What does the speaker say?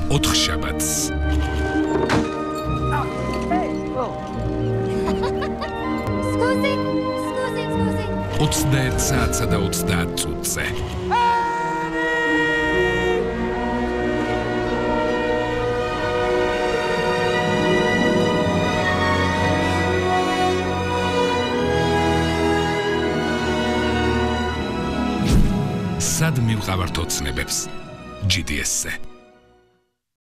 4 შაბათს. Scusi. 21 საათსა და 30 წუთზე. სად მივყავართ ოცნებებს? GDS-ზე.